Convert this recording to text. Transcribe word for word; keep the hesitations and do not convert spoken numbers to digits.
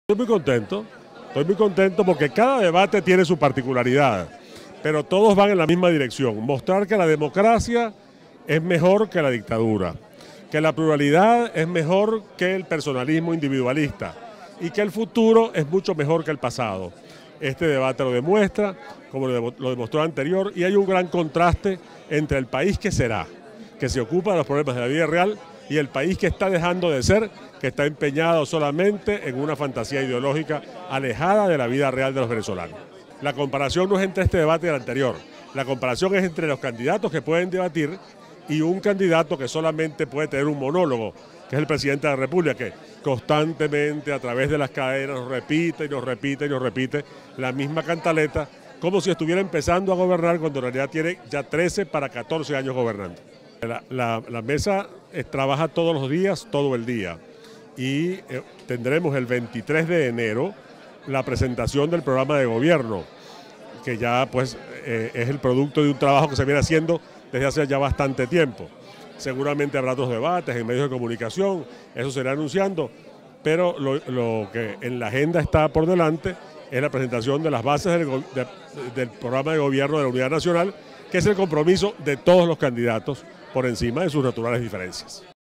Estoy muy contento, estoy muy contento porque cada debate tiene su particularidad, pero todos van en la misma dirección, mostrar que la democracia es mejor que la dictadura, que la pluralidad es mejor que el personalismo individualista y que el futuro es mucho mejor que el pasado. Este debate lo demuestra, como lo demostró el anterior, y hay un gran contraste entre el país que será, que se ocupa de los problemas de la vida real, y el país que está dejando de ser, que está empeñado solamente en una fantasía ideológica alejada de la vida real de los venezolanos. La comparación no es entre este debate y el anterior, la comparación es entre los candidatos que pueden debatir y un candidato que solamente puede tener un monólogo, que es el presidente de la República, que constantemente a través de las cadenas nos repite y nos repite y nos repite la misma cantaleta, como si estuviera empezando a gobernar cuando en realidad tiene ya trece para catorce años gobernando. La, la, la mesa eh, trabaja todos los días, todo el día, y eh, tendremos el veintitrés de enero la presentación del programa de gobierno, que ya pues eh, es el producto de un trabajo que se viene haciendo desde hace ya bastante tiempo. Seguramente habrá otros debates en medios de comunicación, eso se irá anunciando, pero lo, lo que en la agenda está por delante es la presentación de las bases del, de, del programa de gobierno de la Unidad Nacional, que es el compromiso de todos los candidatos por encima de sus naturales diferencias.